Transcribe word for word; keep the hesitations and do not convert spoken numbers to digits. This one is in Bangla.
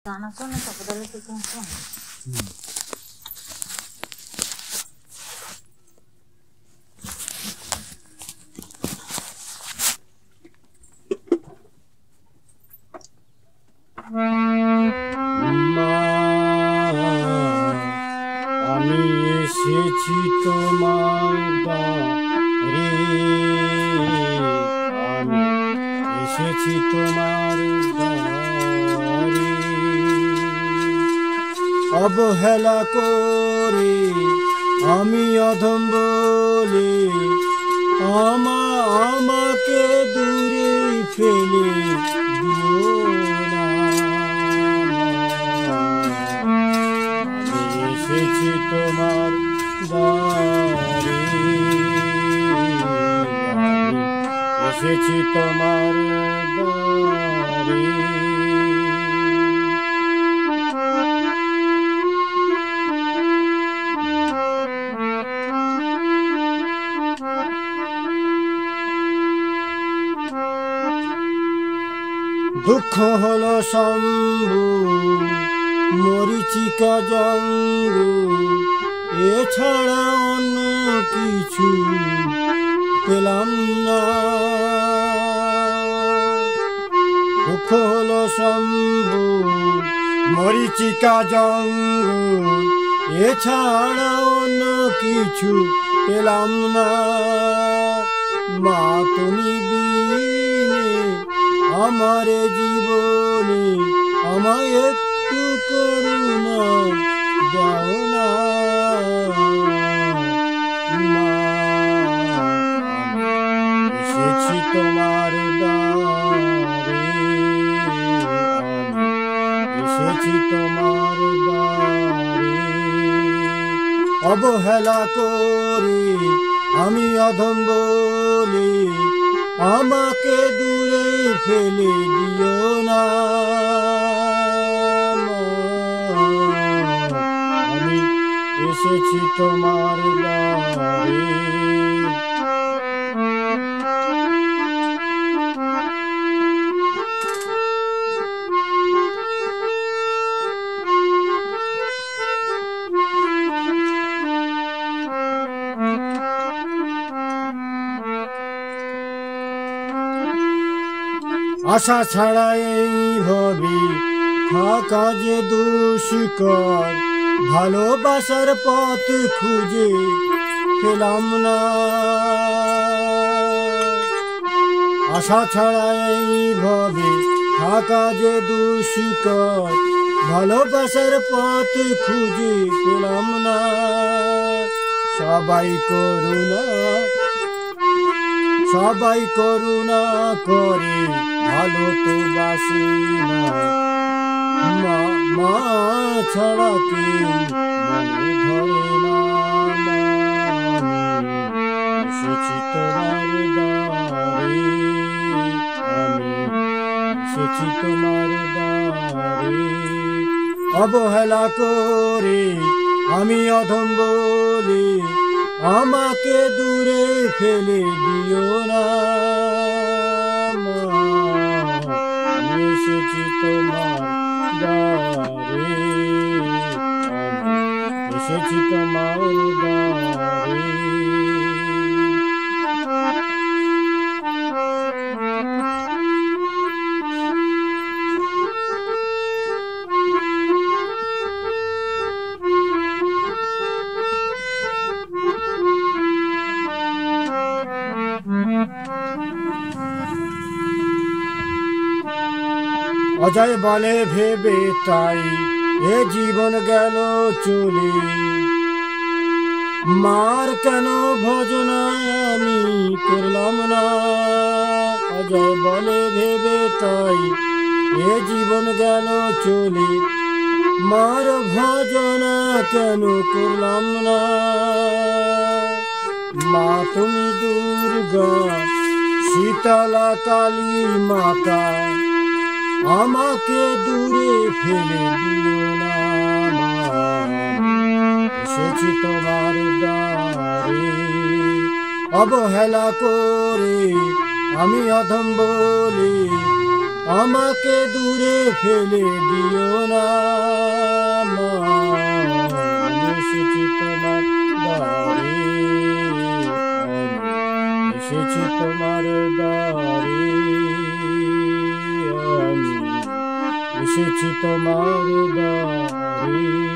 गाना सुनने का बदल के क्या सुन আমি এসেছি তোমার দ্বারে আমি এসেছি তোমার দ্বারে অবহেলা করে আমি অধম বলে আমা আমাকে দূরে ফেলে দিও না আমি এসেছি তোমার দ্বারে আমি এসেছি তোমার দ্বারে দুঃখ হলো শম্ভু মরিচিকা জঙ্গু এছাড়া অন্য কিছু পেলাম না দুঃখ হলো শম্ভু মরিচিকা জঙ্গু এছাড়া অন্য কিছু পেলাম না মা তুমি বিনে আমার জীবনে আমায় একটু করুণা দাও না মা আমি এসেছি তোমার দ্বারে আমি এসেছি তোমার দ্বারে অবহেলা করে আমি অধম বলে আমাকে দূরে ফেলে দিও না আমি এসেছি তোমার দ্বারে আশা ছাড়া এই ভাবি থাকা যে দুষ্কর ভালোবাসার পথ খুঁজে পেলাম না আশা ছাড়া এই ভাবি থাকা যে দুষ্কর ভালোবাসার পথ খুঁজে পেলাম না সবাই করুণা সবাই করুণা করে ভালো তো বাসে না মা মা ছাড়া কেউ মনে ধরে না এসেছি তোমার দ্বারে আমি এসেছি তোমার দ্বারে অবহেলা করে আমি অধম বলে আমাকে দূরে ফেলে দিও না আমি এসেছি তোমার দ্বারে আমি এসেছি তোমার দ্বারে অজয় বলে ভেবে তাই এ জীবন গেল চলে মার কেন ভজনায় আমি করলাম না অজয় বলে ভেবে তাই এ জীবন গেল চলে মার ভজনা কেন করলাম না মা তুমি দুর্গা শীতলা কালী মাতা আমাকে দূরে ফেলে দিও না এসেছি তোমার দ্বারে অবহেলা করে আমি অধম বলে আমাকে দূরে ফেলে দিও না মা, আমি এসেছি তোমার দ্বারে, আমি এসেছি তোমার দ্বারে, আমি এসেছি তোমার দ্বারে।